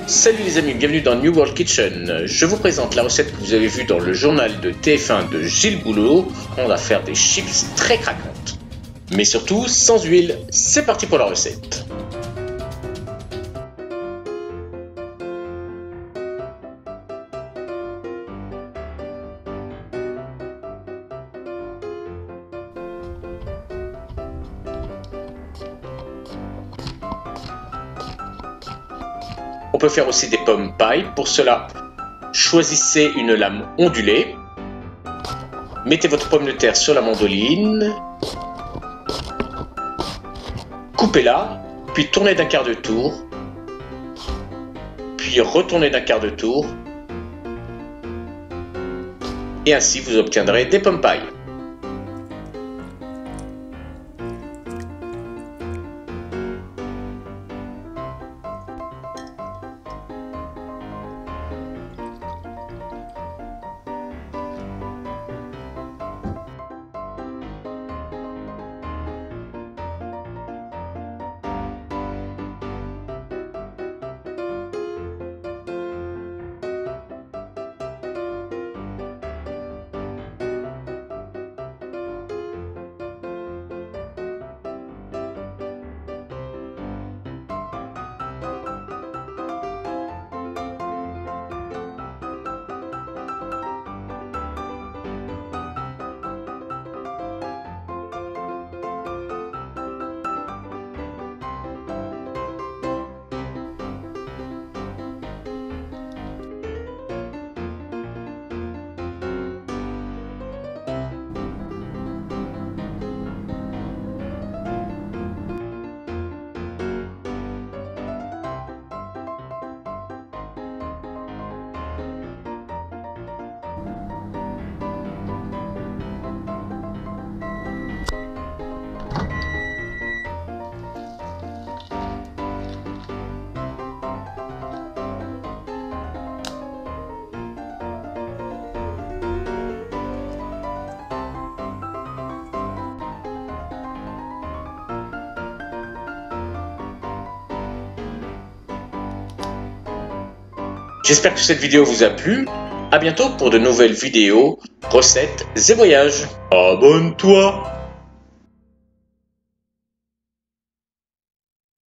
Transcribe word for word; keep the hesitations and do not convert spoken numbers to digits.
Salut les amis, bienvenue dans New World Kitchen. Je vous présente la recette que vous avez vue dans le journal de T F un de Gilles Boulot. On va faire des chips très craquantes. Mais surtout sans huile. C'est parti pour la recette. On peut faire aussi des pommes paille. Pour cela, choisissez une lame ondulée. Mettez votre pomme de terre sur la mandoline. Coupez-la, puis tournez d'un quart de tour. Puis retournez d'un quart de tour. Et ainsi, vous obtiendrez des pommes paille. J'espère que cette vidéo vous a plu. À bientôt pour de nouvelles vidéos, recettes et voyages. Abonne-toi!